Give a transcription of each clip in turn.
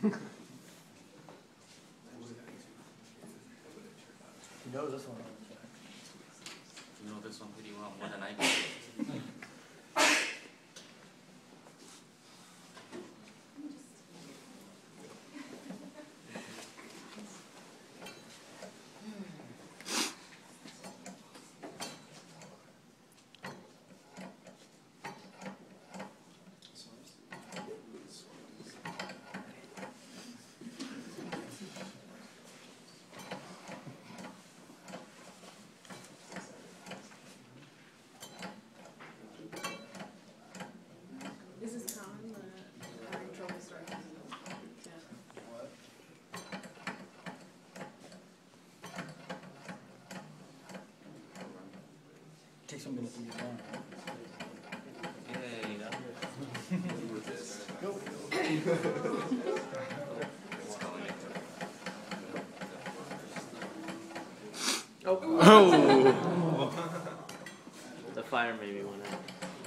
You know this one. You know this one pretty well, more than I do. Is this common, having trouble starting? What? Takes a minute to get done. Yay, that Go. Oh! The fire maybe went out.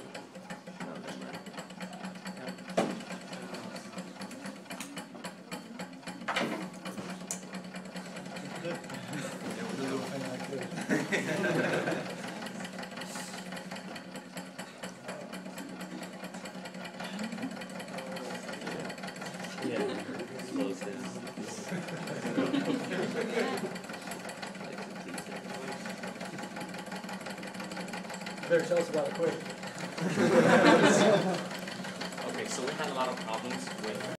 Yeah, slows down. Better tell us about it quick. Okay, so we had a lot of problems with